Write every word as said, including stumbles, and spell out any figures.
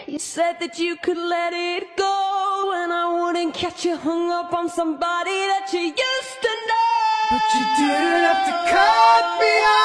You said that you could let it go, and I wouldn't catch you hung up on somebody that you used to know. But you didn't have to cut me off.